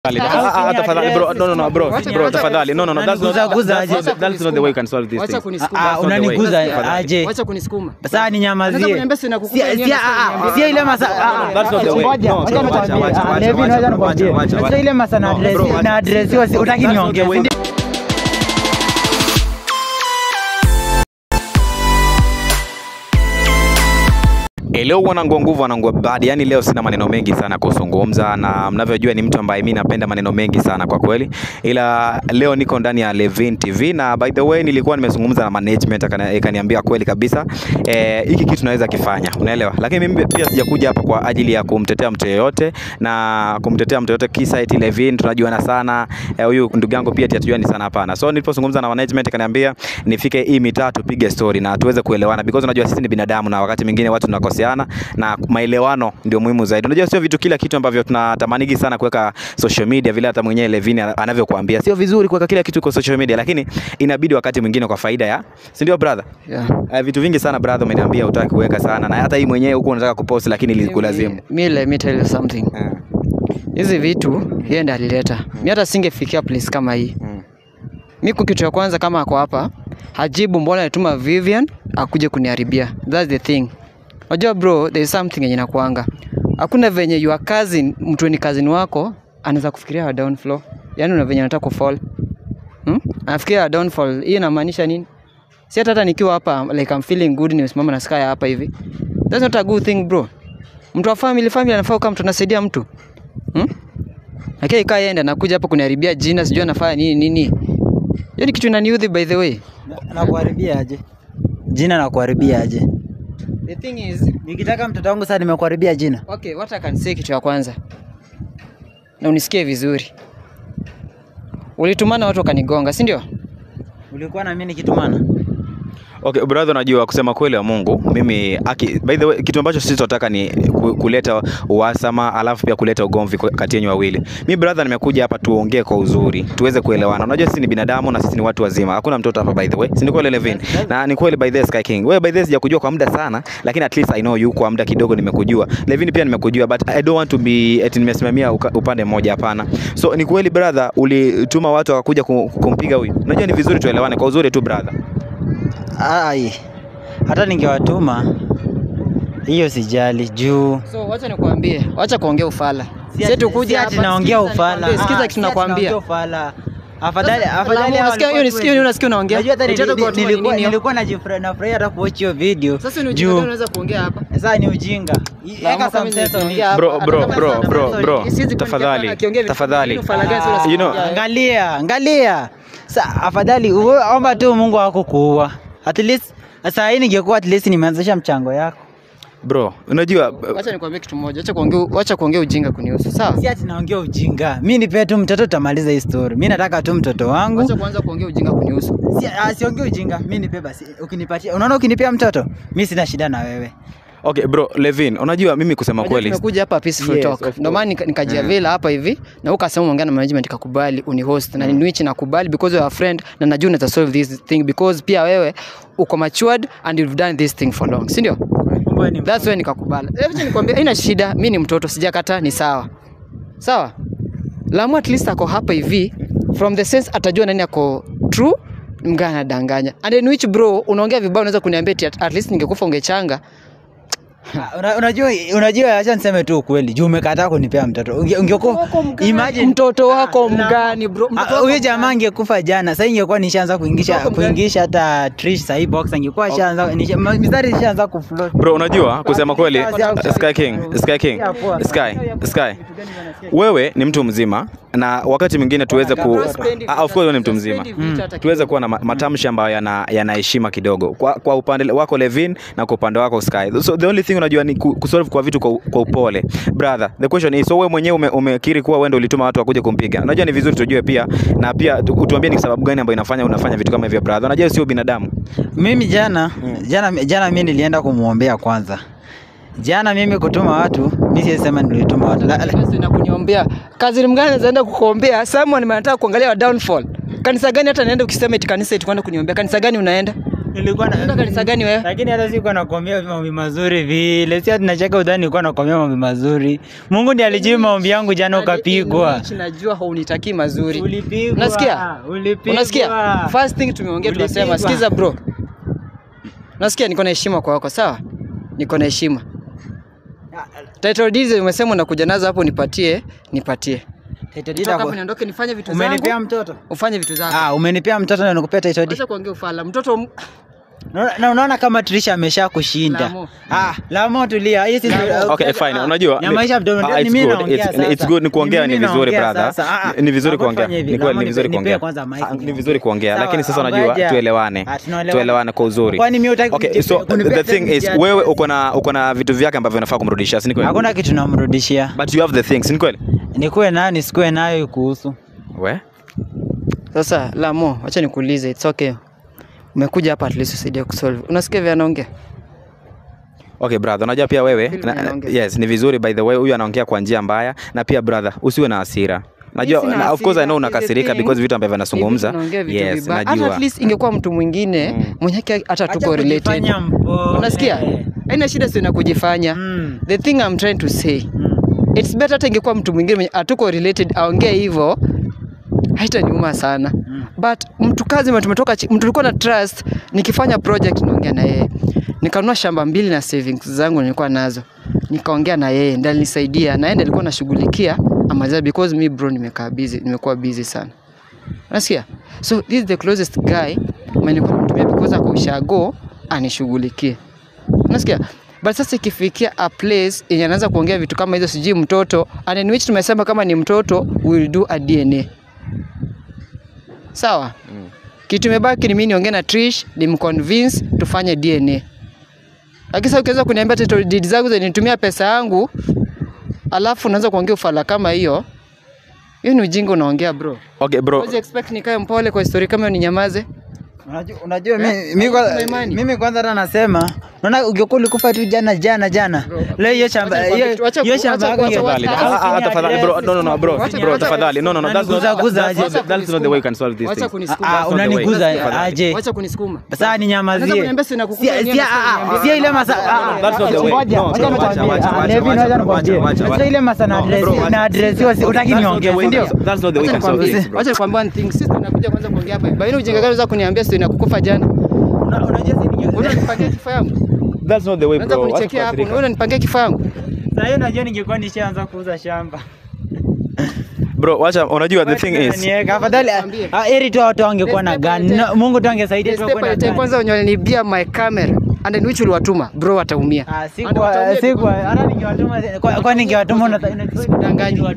Tafadhali bro, no bro, tafadhali. No, that's not the way you can solve this thing. Unaniguza aje? Acha kunisukuma. Sasa ni nyamazie. Si ile masa. That's not the way. Sasa ile masa na address utaki niongee. Leo wanangu nguvu wanangu bad, yani leo sina maneno mengi sana kuzungumza, na mnavyojua ni mtu ambaye mimi napenda maneno mengi sana kwa kweli, ila leo niko ndani ya Levin TV, na by the way nilikuwa nimezungumza na management akaniambia kweli kabisa hiki kitu naweza kifanya, unaelewa, lakini mimi pia sijakuja hapa kwa ajili ya kumtetea mtu yeyote na kumtetea mtu yeyote kisa eti Levin tunajuana sana, huyu ndugu yangu pia tunajuana sana, hapana. So nilipozungumza na management akaniambia nifike hii mitaa tupige story na tuweze kuelewana, because unajua sisi ni binadamu na wakati mwingine watu tunakosea na maelewano ndio muhimu zaidi. Unajua sio vitu kila kitu ambavyo tunatamanigi sana kuweka social media vile hata mwenyewe Levin anavyokuambia. Sio vizuri kuweka kila kitu kwa social media, lakini inabidi wakati mwingine kwa faida ya, si ndio brother? Yeah. Vitu vingi sana brother umeniambia hutaki kuweka sana, na hata hii mwenyewe huko unataka kupost lakini ilikulazimu. Let me tell you something. Hizi vitu yeye ndiye alileta. Mimi hata singefikia place kama hii. Mimi kwa kitu ya kwanza kama ako hapa, hajibu mbona alituma Vivian akuje kuniharibia. That's the thing. Unajua bro, there is something yenye nakuanga. Hakuna venye your cousin, mtu ni cousin wako, anaweza kufikiria wa downfall. Yaani una venye anataka kufall. Anafikiria downfall. Hii inamaanisha nini? Si hata nikiwa hapa like I'm feeling good, nimesimama na sky hapa hivi. That's not a good thing bro. Mtu wa family anafaa kama mtu anasaidia mtu. Lakini kaa yenda nakuja hapa kuniharibia jina, sijui anafanya nini. Hiyo ni kitu inaniudhi by the way. Na kuharibia aje? Jina na kuharibia aje? The thing is, nikitaka mtoto wangu sasa nimekuharibia jina. Okay, what I can say kitu ya kwanza. Na unisikie vizuri. Ulitumana watu wakanigonga, si ndio? Ulikuwa na mimi nikitumana. Okay brother, najua kusema kweli wa Mungu mimi by the way kitu ambacho sisi tunataka ni kuleta uhasama, alafu pia kuleta ugomvi kati yenu wawili. Mimi brother nimekuja hapa tuongee kwa uzuri, tuweze kuelewana. Unajua sisi ni binadamu na sisi ni watu wazima. Hakuna mtoto hapa by the way. Si ni kweli Levin? Na ni kweli by the Sky King. Wewe by the sijakujua kwa muda sana, lakini at least I know you kwa muda kidogo nimekujua. Levin pia nimekujua, but I don't want to be eti nimesimamia upande mmoja, hapana. So ni kweli brother ulituma watu wakakuja kumpiga huyu. Unajua ni vizuri tuelewane kwa uzuri tu brother. Ai. Hata ningewatuma hiyo sijali juu. So wacha nikwambie, wacha kuongea ufala. Sisi tukuje hapa tunaongea ufala. Sikiza kitu nakwambia. Afadhali unasikia hiyo nisikie unasikia unaongea. Nilikuwa nafurahia hata kuwatch hiyo video. Sasa ni ujinga unaweza kuongea hapa. Sasa ni ujinga. Eka some sense on it. Bro. Tafadhali. You know, angalia. Sasa afadhali omba tu Mungu wako kuua. At least sasa hii ningekuwa at least nimeanzisha mchango yako. Bro, unajua acha nikwambie kitu moja. Acha kuongea ujinga kunihusu. Sawa? Si ati naongea ujinga. Mimi nipe tu mtoto tutamaliza hii story. Mimi nataka tu mtoto wangu. Acha kuanza kuongea ujinga kunihusu. Siongee ujinga. Mimi nipe basi. Ukinipatia. Unaona ukinipea mtoto, mimi sina shida na wewe. Okay bro, Levin, unajua mimi kusema kweli nimekuja hapa peaceful talk. Ndio maana nikajia hapa hivi na ukasema ongea na management ikakubali unihost na niwich nakubali because you are a friend na najua unaweza solve this thing because pia wewe uko matured and you've done this thing for long. Si ndio? That's why nikakubali. Hebu nikwambia haina shida, mimi ni mtoto sijakata, ni sawa. Sawa? Lamu at least ako hapa hivi from the sense atajua nani ako true mgana anadanganya. And then which bro unaongea vibaya unaweza kuniambia at least ningekufa ungechanga. Unajua acha niseme tu ukweli. Juu umekataa kunipea mtoto. Ungekuwa imagine mtoto wako mgani bro? Huyo jamaa angekufa jana. Sasa ingekuwa nishaanza kuingisha hata Trish sahi box angekuwa ashaanza mistari ishaanza kufloat. Bro, unajua kusema kweli Sky. Wewe ni mtu mzima na wakati mwingine tuweze of course ni mtu mzima. Tuweze kuwa na matamshi ambayo yana heshima kidogo. Kwa upande wako Levin na kwa upande wako Sky. So the only thing unajua ni kusolve kwa vitu kwa upole. Brother, the question is so wewe mwenyewe umekiri kuwa wewe ndio ulituma watu wakuje kumpiga. Unajua ni vizuri tujue pia na pia utuambie ni sababu gani ambayo unafanya vitu kama hivyo brother. Unajua sio binadamu. Mimi jana mimi nilienda kumuombea kwanza. Jana mimi kutuma watu, mimi sisema nilituma watu. Sasa nakuniombea. Kazi mgani zaenda kukuombea? Someone anataka kuangalia downfall. Kanisa gani hata naenda ukisema eti kanisa eti kwenda kuniombea? Kanisa gani unaenda? Nilikuwa Unaenda kanisa gani wewe? lakini hata sikuwa nakwambia maombi mazuri vile. Si tunacheka udhani nilikuwa nakwambia maombi mazuri. Mungu ndiye alijibu maombi yangu jana ukapigwa. Najua haunitakii mazuri. Ulipigwa. Unasikia? Unasikia? First thing tumeongea tunasema sikiza bro. Unasikia niko na heshima kwako, sawa? Niko na heshima. Title deeds umesema unakuja nazo hapo nipatie. Title deed Nitoka hapo hapo. niondoke nifanye vitu zangu. Umenipea mtoto? Ufanye vitu zako. Umenipea mtoto na nikupea title deed. Acha kuongea ufala. Mtoto Na unaona kama Trisha amesha kushinda. Lamo. Lamo tulia. Hii si Okay, fine. Unajua ya maisha mdomo ni mimi naongea sasa. It's good ni kuongea, ni vizuri brother. Ni vizuri kuongea. Ni Kweli ni vizuri kuongea. Ni vizuri kuongea, lakini sasa unajua tuelewane kwa uzuri. Kwani mimi hutaki Okay, so the thing is wewe uko na vitu vyake ambavyo unafaa kumrudishia, si ni kweli? Hakuna kitu namrudishia. But you have the things, si ni kweli? Nikuwe nayo nisikuwe nayo kuhusu. Sasa Lamo, acha nikuulize, it's okay. Umekuja hapa at least usaidie kusolve. Unasikia vile anaongea? Okay brother, unajua pia wewe yes, ni vizuri by the way huyu anaongea kwa njia mbaya na pia brother usiwe na hasira. Najua of course I know unakasirika because vitu ambavyo anazungumza. Yes, najua. At least ingekuwa mtu mwingine mwenye hata tuko related. Unasikia? Haina shida sio kujifanya. The thing I'm trying to say. It's better hata ingekuwa mtu mwingine mwenye hatuko related aongee hivyo. Haitaniuma sana. But mtu kazi tumetoka mtu tulikuwa na trust, nikifanya project naongea na yeye. Nikanunua shamba 2 na savings zangu nilikuwa nazo. Nikaongea na yeye, ndiye alinisaidia na yeye ndiye alikuwa anashughulikia amazia because me bro nimekuwa busy sana. Unasikia? So this is the closest guy mwenye nilikuwa namtumia because akoshago anishughulikie. Unasikia? But sasa ikifikia a place yenye anaanza kuongea vitu kama hizo sijui mtoto, and in which tumesema kama ni mtoto we will do a DNA. Sawa? Kitu imebaki ni mimi niongee na Trish, nimconvince tufanye DNA. Lakini sasa ukiweza kuniambia title deed zangu zinitumia pesa yangu, alafu unaanza kuongea ufala kama hiyo ni ujinga unaongea bro. Okay bro. Would you expect nikae mpole kwa story kama ninyamaze? Unajua mimi kwanza hata nasema unaona ungekuwa ulikufa tu jana. Leo hiyo shamba tafadhali bro, no bro tafadhali no that's not the way you can solve this thing. Unaniguza aje? Acha kunisukuma. Sasa ninyamazie. Si ile masa That's not the way. Sasa ile masa na address utaki niongee, ndio? That's not the way you can solve this. Acha nikwambie one thing, sisi tunakuja kwanza kuongea hapa. Baina ujinga gani unaweza kuniambia sio inakukufa jana? Unanipangia kifaa yangu? That's not the way Unaweza bro. kunichekea hapo, unanipangia kifaa yangu? Sasa hiyo najua ningekuwa nishaanza kuuza shamba. Bro, wacha unajua the thing is. Afadhali eri tu watu wangekuwa na gani. Mungu tu angesaidia tu kwa na. Kwanza unanibia my camera and in which uliwatuma bro wataumia. Sikuwa hata ningewatuma kwa ningewatuma unadanganya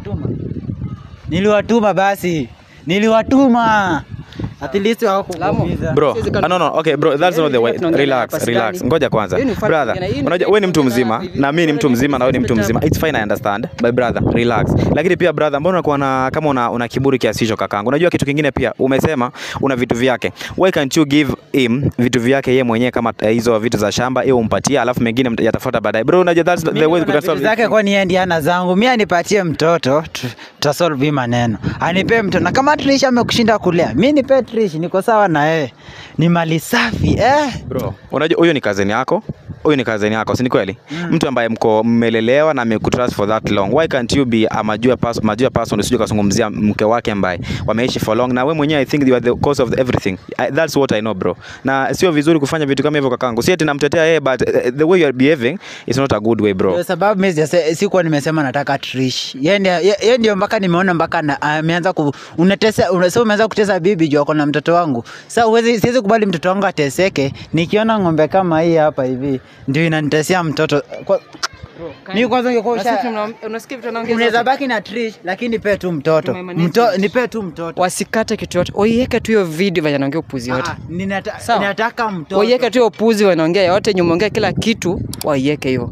niliwatuma basi. Niliwatuma. At least hawakukuumiza. Bro, no, okay bro, that's not the way. Relax. Ngoja kwanza. Brother, unajua wewe ni mtu mzima na mimi ni mtu mzima na wewe ni mtu mzima. It's fine, I understand. But brother, relax. Lakini pia brother, mbona unakuwa kama una kiburi kiasi hicho kakangu? Unajua kitu kingine pia umesema una vitu vyake. Why can't you give him vitu vyake yeye mwenyewe kama hizo vitu za shamba yeye umpatie alafu mengine yatafuata baadaye. Bro, unajua that's the way we can solve zake kwa ni ndiana zangu. Mimi anipatie mtoto tutasolve maneno. Anipe mtoto. Na kama Trish amekushinda kulea, mimi nipe Trish, niko sawa na yeye. Ni mali safi Bro, unajua huyo ni cousin yako. Si ni kweli? Mtu ambaye mko mmelelewa na amekutrust for that long. Why can't you be a mature person usije kuzungumzia mke wake ambaye wameishi for long na wewe mwenyewe I think you are the cause of everything. That's what I know bro. Na sio vizuri kufanya vitu kama hivyo kakangu. Si eti namtetea yeye but the way you are behaving is not a good way bro. Kwa sababu mimi sikuwa nimesema nataka Trish. Yeye ndio mpaka nimeona mpaka ameanza unatesa umeanza kutesa bibi juu na mtoto wangu. Sasa siwezi kubali mtoto wangu ateseke. Nikiona ng'ombe kama hii hapa hivi ndio inanitesia mtoto. Mimi kwanza ungekuwa unasikia vitu anaongea. Unaweza baki na Trish lakini nipe tu mtoto. Nipe tu mtoto. Wasikate kitu yote. Oiweke tu hiyo video vile anaongea upuzi yote. Ninataka mtoto. Oiweke tu hiyo upuzi wanaongea yote nyuma ongea kila kitu waiweke hivyo.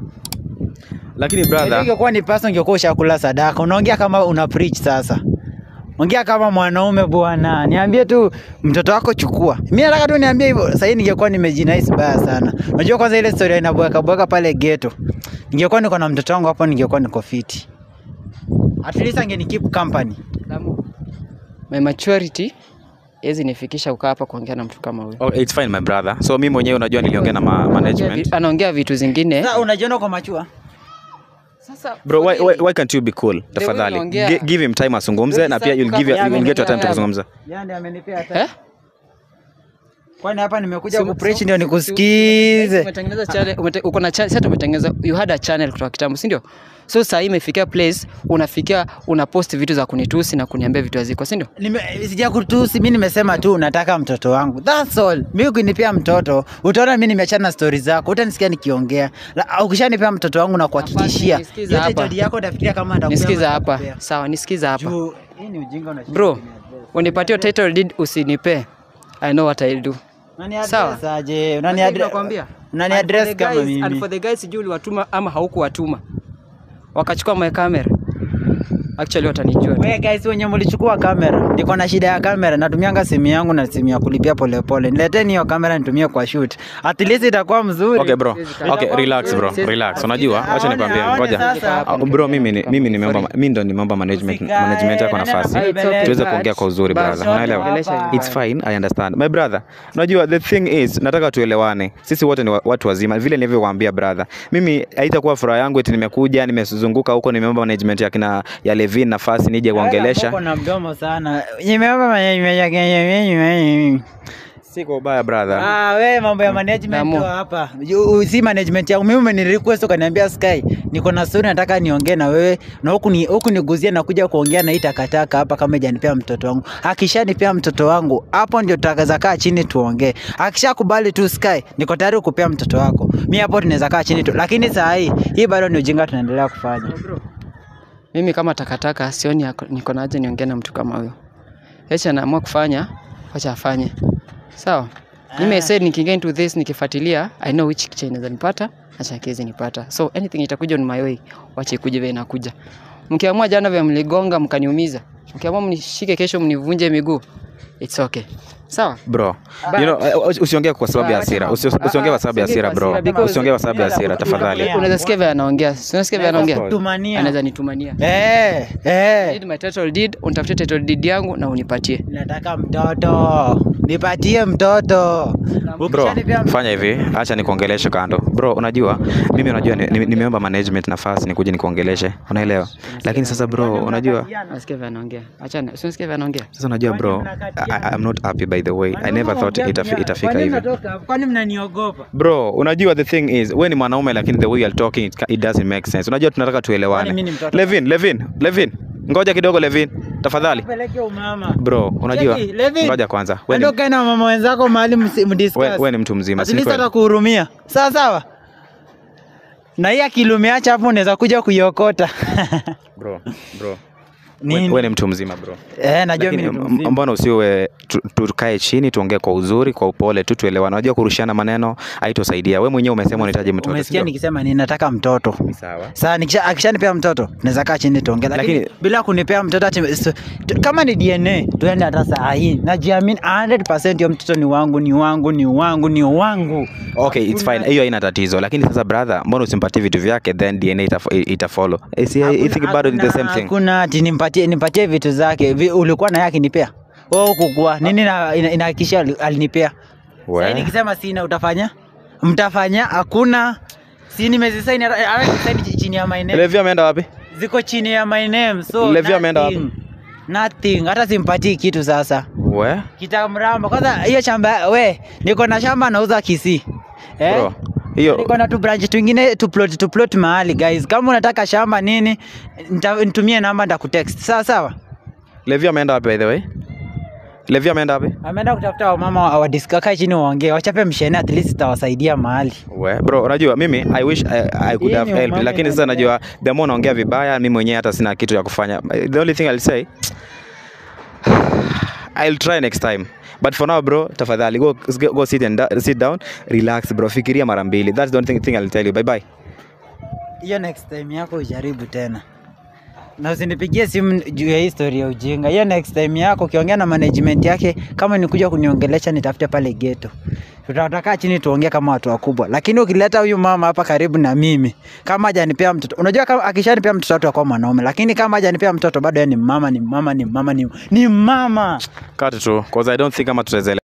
Lakini brother, ingekuwa ni pasa ungekuwa ushakula sadaka. Unaongea kama una preach sasa. Ongea kama mwanaume bwana. Niambie tu mtoto wako chukua. Mimi nataka tu niambie hivyo. Sasa ningekuwa nimejinais baya sana. Unajua kwanza ile story inabweka pale ghetto. Ningekuwa niko na mtoto wangu hapo ningekuwa niko fiti. At least angeni keep company. My maturity Yezi nifikisha ukaa hapa kuongea na mtu kama huyo. Oh, it's fine my brother. So mimi mwenyewe unajua niliongea na management. Anaongea vitu zingine. Sasa unajiona kwa machua. Sasa Bro, why can't you be cool? Tafadhali. Give him time asungumze na pia you'll get your time to kuzungumza. Yeye amenipa time. Kwani hapa nimekuja kupreach ndio nikusikize. Umetengeneza channel, uko na channel, sasa umetengeneza, you had a channel kutoka kitambo, si ndio? So sasa hii imefikia place unafikia una post vitu za kunitusi na kuniambia vitu haziko, si ndio? Sija kutusi, mimi nimesema tu nataka mtoto wangu. That's all. Mimi ukinipea mtoto, utaona mimi nimeachana na stories zako. Utanisikia nikiongea. Ukishanipea mtoto wangu na kuhakikishia. Yote jadi yako utafikiria kama nitakupa. Nisikiza hapa. Sawa, nisikiza hapa. Hii ni ujinga unashinda. Bro, unipatie title deed usinipe. I know what I'll do. Sawa. Aje, unani address kama mimi. And for the guys sijui uliwatuma ama haukuwatuma. Wakachukua my camera. Actually watanijua. Wewe guys wenye mlichukua kamera. Niko na shida ya kamera. Natumianga simu yangu na simu ya kulipia polepole. Nileteni hiyo kamera nitumie kwa shoot. At least itakuwa mzuri. Okay bro. Okay, relax bro. Relax. Unajua? Acha nikwambie. Ngoja. Bro, mimi ndo nimeomba management yako nafasi. Tuweze kuongea kwa uzuri brother. Unaelewa? It's fine, I understand. My brother, unajua the thing is nataka tuelewane. Sisi wote ni watu wazima. Vile nilivyokuambia brother. Mimi haitakuwa furaha yangu eti nimekuja, nimezunguka huko nimeomba management ya Levin nafasi nije kuongelesha. Uko na mdomo sana. Nimeomba Siko baya brother. Wewe mambo ya management tu hapa. Si management yangu. Mimi umenirequest ukaniambia Sky, niko na story nataka niongee na wewe na huku niguzia na kuja kuongea na hii takataka hapa kama hajanipea mtoto wangu. Akishanipea mtoto wangu, hapo ndio tutakaza kaa chini tuongee. Akishakubali tu Sky, niko tayari kukupea mtoto wako. Mimi hapo tunaweza kaa chini tu. Lakini saa hii bado ni ujinga tunaendelea kufanya. Mimi kama takataka sioni niko na haja niongee na mtu kama huyo. Acha naamua kufanya, acha afanye. Sawa. Mimi said nikiingia into this nikifuatilia, I know which chain inaweza nipata, acha kiweze nipata. So anything itakuja on my way, wacha ikuje vile inakuja. Mkiamua jana vya mligonga mkaniumiza. Mkiamua mnishike kesho mnivunje miguu. It's okay. Sawa? Bro, you know, usiongee kwa sababu ya hasira. Usiongee kwa sababu ya hasira bro. Usiongee kwa sababu ya hasira tafadhali. Unaweza sikia vile anaongea. Unasikia vile anaongea? Anaweza nitumania. Need my title deed, unitafutie title deed yangu na unipatie. Nataka mtoto. Nipatie mtoto. Bro, fanya hivi, acha nikuongeleshe kando. Bro, unajua, mimi unajua nimeomba management nafasi nikuje nikuongeleshe. Unaelewa? Lakini sasa bro, unajua unasikia vile anaongea. Achana, unasikia vile anaongea. Sasa unajua bro, I'm not happy by the way. I never thought itafika hivi. Kwani mnaniogopa? Bro, unajua the thing is, wewe ni mwanaume lakini the way you are talking it doesn't make sense. Unajua tunataka tuelewane. Levin. Ngoja kidogo Levin, tafadhali. Peleke umama. Bro, unajua ngoja kwanza. Ndio kaina mama wenzako mahali mdiscuss. Wewe ni mtu mzima, si kweli? Sasa kuhurumia. Sawa. Na hii akilumeacha hapo unaweza kuja kuiokota. Bro. Wewe ni mtu mzima bro. Najua mimi ni mtu mzima. Mbona usiwe tukae chini tuongee kwa uzuri, kwa upole tu tuelewane. Unajua kurushiana maneno haitosaidia. Wewe mwenyewe umesema unahitaji mtoto. Umesikia nikisema ninataka mtoto. Sawa. Sasa akishanipea mtoto, tunaweza kaa chini tuongee. Lakini bila kunipea mtoto kama ni DNA, tuende hata saa hii. Najiamini 100% hiyo mtoto ni wangu. Okay, it's fine. Hiyo haina tatizo. Lakini sasa brother, mbona usimpatie vitu vyake then DNA itafollow? I think about it the same thing. Kuna ati nimpatie vitu zake. Ulikuwa na yake nipea. Wewe kukua. Nini inahakikisha alinipea? Sasa nikisema sina utafanya? Mtafanya? Hakuna. Si nimezisaini chini ya my name. Levi ameenda wapi? Ziko chini ya my name. So Levi ameenda wapi? Nothing. Hata simpatii kitu sasa. We? Kitamramba. Kwanza hiyo shamba niko na shamba nauza Kisii. Bro. Hiyo niko na tu branch twingine tu plot mahali guys. Kama unataka shamba nini nitumie namba nitakutext. Sawa? Levi ameenda wapi by the way? Levi ameenda wapi? Ameenda kutafuta wamama wa discuss chini waongee. Wachape mshene at least tawasaidia mahali. Bro, unajua mimi I wish I could have helped. Lakini sasa najua the more naongea vibaya mimi mwenyewe hata sina kitu ya kufanya. The only thing I'll say I'll try next time. But for now bro, tafadhali go sit down, relax bro. Fikiria mara mbili. That's the only thing I'll tell you. Bye bye. Hiyo next time yako ujaribu tena. Na usinipigie simu juu ya history ya ujinga. Hiyo next time yako ukiongea na management yake, kama nikuja kuniongelesha nitafute pale ghetto. Tutakaa chini tuongee kama watu wakubwa. Lakini ukileta huyu mama hapa karibu na mimi, kama hajanipea mtoto. Unajua kama akishanipea mtoto atakuwa mwanaume, lakini kama hajanipea mtoto bado yeye ni mama. Cut tu, because I don't think kama tutaweza